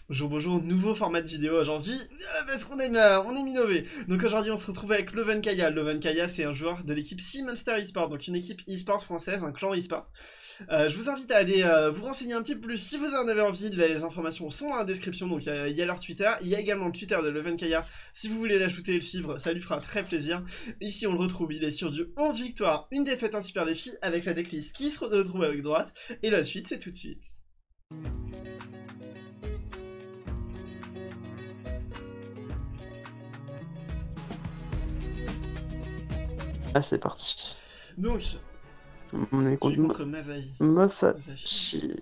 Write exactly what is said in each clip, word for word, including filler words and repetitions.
Bonjour, bonjour, nouveau format de vidéo aujourd'hui, euh, parce qu'on aime, euh, on aime innover. Donc aujourd'hui on se retrouve avec Loven Kaya. Loven Kaya c'est un joueur de l'équipe Sea Monster eSport, donc une équipe eSport française, un clan eSport. Euh, je vous invite à aller euh, vous renseigner un petit peu plus si vous en avez envie, les informations sont dans la description, donc euh, il y a leur Twitter, il y a également le Twitter de Loven Kaya, si vous voulez l'ajouter et le suivre, ça lui fera très plaisir. Ici on le retrouve, il est sur du onze victoires, une défaite, un super défi, avec la decklist qui se retrouve avec droite, et la suite c'est tout de suite. Ah, c'est parti. Donc, On est tu es contre contre Masai. Masashi. Masashi.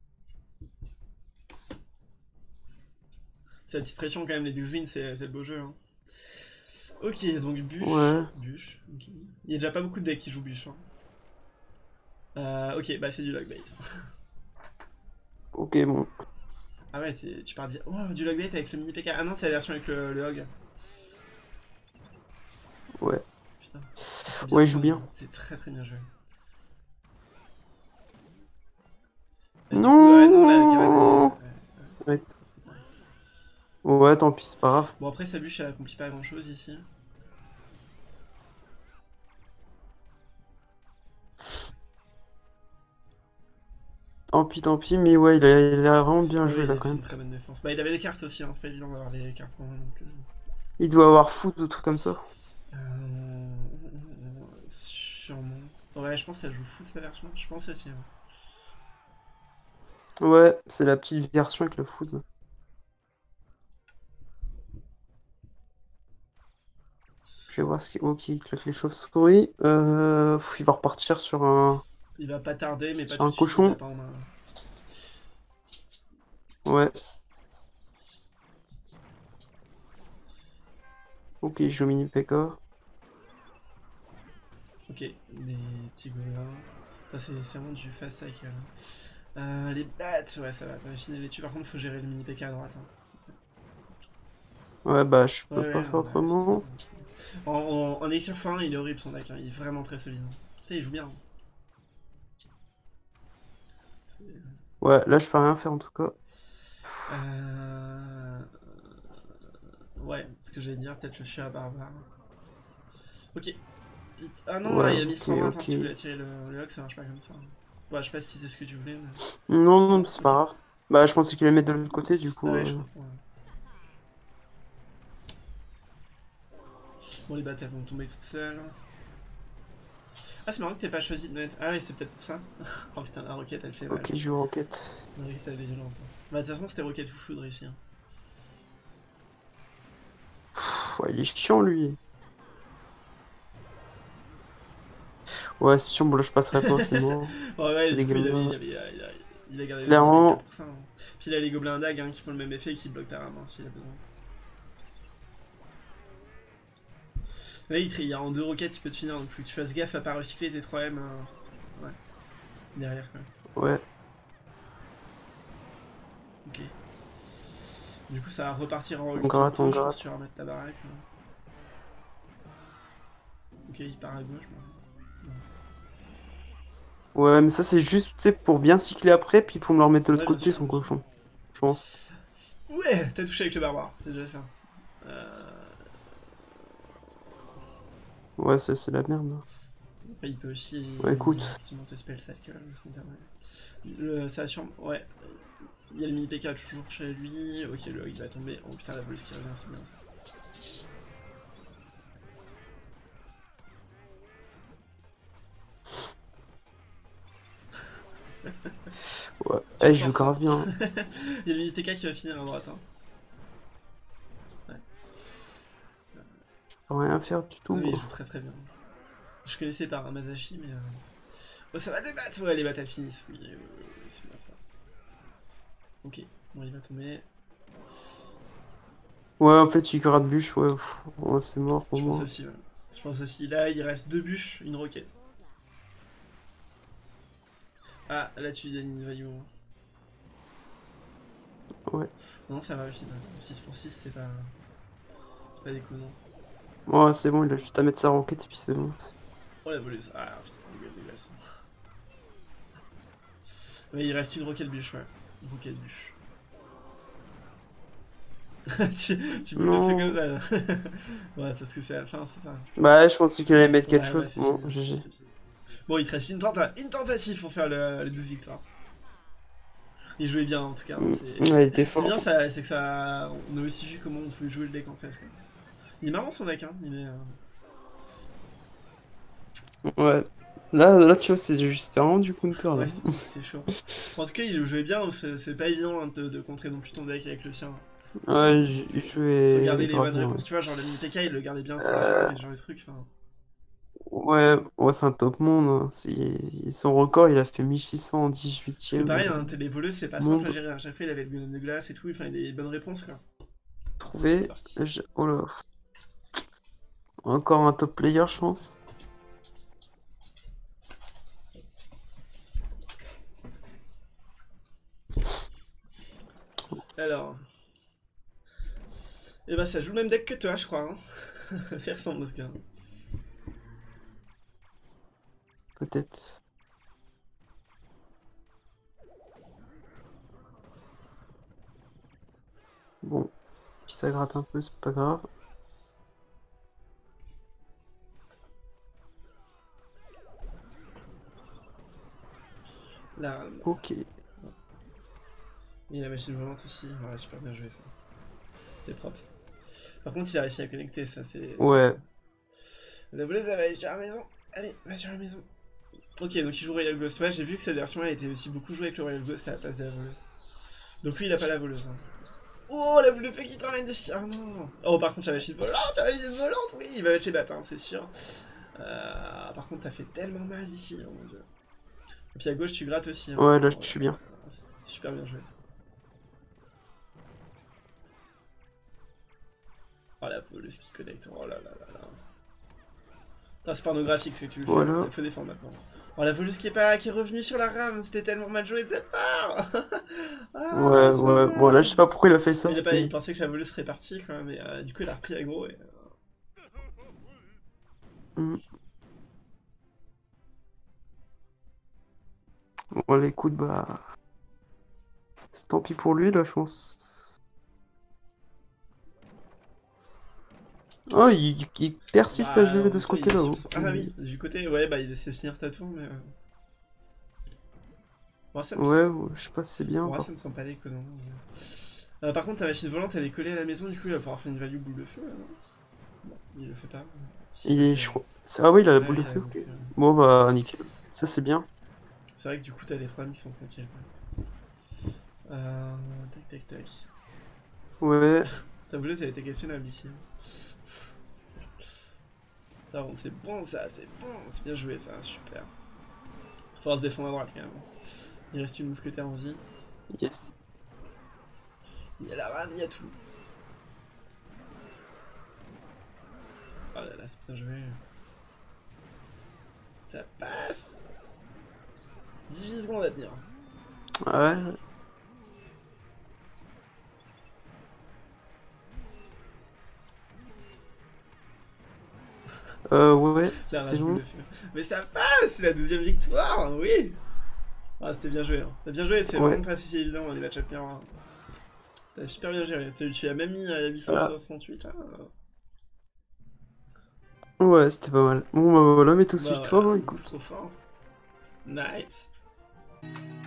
C'est la petite pression quand même, les douze wins, c'est le beau jeu. Hein. Ok, donc bûche. Ouais. Bûche. Okay. Il y a déjà pas beaucoup de decks qui jouent bûche. Hein. Euh, ok, bah c'est du logbait. Ok, bon. Ah ouais, tu pars dire. Oh, du logbait avec le mini P K. Ah non, c'est la version avec le, le hog. Ouais. Putain. C'est bien Ouais, il joue joué. bien. Hein. C'est très très bien joué. Et du coup, ah non, là, avec Arena. Non. Ouais, ouais, Ouais. trop tard. Ouais, tant pis, c'est pas grave. Bon, après, sa bûche, elle accomplit pas grand chose ici. Tant pis, tant pis, mais ouais, il a, il a vraiment bien Ouais, joué ouais, il là a quand fait même. une très bonne défense. Bah, il avait des cartes aussi, hein. C'est pas évident d'avoir les cartes en main non plus. Il doit avoir foot ou truc comme ça. Euh... Sûrement. Ouais, je pense qu'elle joue foot sa version. Je pense aussi. Hein. Ouais, c'est la petite version avec le foot. Je vais voir ce qui. Ok, il claque les chauves-souris. Euh... pff, il va repartir sur un. Il va pas tarder, mais pas Sur tout un de suite, il l'a cochon. pas en main. Ouais. Ok, il joue mini P K. Ok, les petits gobelins. Ça, c'est vraiment du fast cycle. Hein. Euh, les bats, ouais, ça va. T'as machine les tuer. Par contre, faut gérer le mini P K à droite. Hein. Ouais, bah, je Ouais, peux ouais, pas faire on va rester. autrement. En, en, en Elixir x un, il est horrible son deck. Hein. Il est vraiment très solide. Hein. Tu sais, il joue bien. Hein. Ouais, là, je peux rien faire en tout cas. Euh... Ouais, ce que j'allais dire, peut-être le chien à barbare. Ok, vite. Ah non, Ouais, il a mis ok, standard. Attends, ok. tu voulais tirer le, le hog, ça marche pas comme ça. Ouais, je sais pas si c'est ce que tu voulais. Mais... Non, non, Non, c'est pas ok. grave. Bah, je pensais qu'il allait mettre de l'autre côté, du Ah coup. ouais, je euh, comprends. Ouais. Bon, les bats, elles vont tomber toutes seules. Ah, c'est marrant que t'aies pas choisi de mettre. Ah, ouais, c'est peut-être pour ça. Oh putain, la roquette, elle fait mal. Ok, je joue Rocket. La roquette, elle est violente. Hein. Bah, de toute façon, c'était roquette ou foudre ici. Hein. Pff, ouais, il est chiant, lui. Ouais, c'est chiant, bon, là, je passerai pas, c'est mort. Ouais, ouais, C'est du des coup, il, avait, il, gamins. avait, il, a, il, a, il a gardé le mini P K Clairement, pour ça. Hein. Puis il a les gobelins dag hein, qui font le même effet et qui bloquent ta rame hein, s'il a besoin. Là, il, il y a en deux roquettes, il peut te finir, donc faut que tu fasses gaffe à pas recycler tes trois M. Euh... Ouais, derrière quand même. ouais. Ok. Du coup, ça va repartir en On rogue gratte, on bientôt, je pense que tu vas gratte. remettre ta baraque. Hein. Ok, il part à gauche. Mais... Ouais, mais ça, c'est juste, tu sais, pour bien cycler après, puis pour me le remettre de l'autre Ouais, bien côté, sûr, son bien sûr. cochon. Je pense. Ouais, t'as touché avec le barbare, c'est déjà ça. Euh... Ouais, ça, c'est la merde. Après, il peut aussi Ouais, écoute. effectivement te spell cycle. Le, ça assure. Ouais, il y a le mini P K toujours chez lui. Ok, le hog il va tomber. Oh putain, la volée qui revient, c'est bien ça. Ouais. Tu Eh, le je joue forces, hein. grave bien. Il y a le mini P K qui va finir à droite. Hein. Ouais. Je peux rien faire du Non, tout, mais il moi. joue très très bien. Je connaissais par Masashi, mais. Euh... Oh, ça va débattre. Ouais, les batailles finissent. Oui, oui, oui, oui, c'est bien ça. Ok, bon, il va tomber. Ouais, en fait, il gratte bûche, ouais. Pff, ouais, c'est mort pour Je pense moi. aussi, ouais. Je pense aussi. Là, il reste deux bûches, une roquette. Ah, là, tu gagnes une value. Hein. Ouais. Non, ça va au final. six pour six, c'est pas. C'est pas déconnant. Ouais, c'est bon, il a juste à mettre sa roquette, et puis c'est bon. c'est- Oh la voleuse. Ah putain, dégueulasse, dégueulasse. Ouais, il reste une roquette bûche, ouais. Une roquette bûche. tu, tu peux le faire comme Non. ça, là. Ouais, c'est parce que c'est à la fin, c'est ça. Bah, je pensais qu'il allait mettre quelque Ouais, ouais, chose. c'est Bon, fini. G G. C'est fini. Bon, il te reste une, tenta une tentative pour faire le, les douze victoires. Il jouait bien en tout cas, hein, Mm. c'est Ouais, il était c'est fort. bien, ça, c'est que ça. On a aussi vu comment on pouvait jouer le deck en fait. Quoi. Il est marrant son deck, hein. Il est, euh, Ouais. Là, là, tu vois, c'est juste vraiment du counter, Ouais, là. c'est chaud. Bon, en tout cas, il jouait bien, donc c'est c'est pas évident hein, de, de contrer non plus ton deck avec le sien. Ouais, il il Faut jouait garder les grave bonnes bien, ouais. réponses, tu vois, genre le mini P K, il le gardait bien pour la Euh, et ce genre de truc. Enfin, ouais, ouais, c'est un top monde, hein. C'est- Son record, il a fait mille six cent parce que dix-huitième pareil, euh, hein, les voleuses, c'est pas simple à monde gérer. À chaque fois, il avait le golem de glace et tout, enfin, il a des bonnes réponses, quoi. C'est trouvé. parti. Je- Oh là. Encore un top player, je pense. Alors, et bah ça joue le même deck que toi, je crois. Hein. Ça ressemble dans ce cas. Peut-être. Bon, si ça gratte un peu, c'est pas grave. Là, Ok. il y a la machine volante aussi. Ouais, super bien joué ça. C'était propre. Par contre, il a réussi à connecter, ça c'est. Ouais. La voleuse, elle va aller sur la maison. Allez, va sur la maison. Ok, donc il joue Royal Ghost. Ouais, j'ai vu que cette version elle était aussi beaucoup jouée avec le Royal Ghost à la place de la voleuse. Donc lui, il a pas la voleuse. Hein. Oh, la boule de feu qui te ramène d'ici. Ah non. Oh, par contre, la machine volante, la machine volante, oui, il va mettre les battes, hein, c'est sûr. Euh, par contre, t'as fait tellement mal ici, oh mon dieu. Et puis à gauche, tu grattes aussi. Hein. Ouais, là, Oh, je suis bien. c'est super bien joué. Oh, la voleuse qui connecte. Oh là là là là. C'est pornographique ce que tu veux faire. Voilà. Il faut défendre maintenant. Oh, la voleuse qui est, pas... qui est revenue sur la rame. C'était tellement mal joué de cette part. Ah, Ouais, c'est ouais. Bon, là, je dommage. sais pas pourquoi il a fait ça. Il, a pas... il C'était. pensait que la voleuse serait partie, quoi. Mais euh, du coup, il a repris aggro. Et... Hmm. Bon, écoute, bah. C'est tant pis pour lui, là, je pense. Oh, il, il persiste à Bah, jouer en de même ce temps, il est côté-là. sur Oh. son... Ah bah oui, du côté, ouais, bah il essaie de finir ta tour, mais... Euh... Bon, ça me... Ouais, ouais, je sais pas si c'est bien, Bon, pas. ça me semble pas déconnant. Euh, par contre, ta machine volante, elle est collée à la maison, du coup, il va pouvoir faire une value boule de feu, là, non? Bon, il le fait pas. Si, Il bah, est, il a... je crois- Ah oui, il a la Ouais, boule de il a la feu, boule de ok. feu. Ouais. Bon, bah, nickel. Ça, c'est bien. C'est vrai que du coup, t'as les trois amis qui sont tranquilles, quoi. Euh... Tac, tac, tac. Ouais. Ta voleuse, elle était questionnable ici. Ça, bon, c'est bon, ça, c'est bon. C'est bien joué, ça, super. Faudra se défendre à droite, quand même. Il reste une mousquetaire en vie. Yes. Il y a la rame, il y a tout. Oh là là, c'est bien joué. Ça passe. dix-huit secondes à tenir. Ouais. Euh, ouais, La c'est rage boule bon. de feu. Mais ça passe, c'est la deuxième victoire, oui. Ah, c'était bien joué. Hein. T'as bien joué, c'est Ouais. vraiment pas si évident les match-up miroirs. T'as super bien géré. Tu tu as même mis à Voilà. huit cent soixante-huit là. Ouais, c'était pas mal. Bon, bah voilà, mes tous Bah voilà, victoires, hein, c'est beaucoup écoute. trop fort. Nice.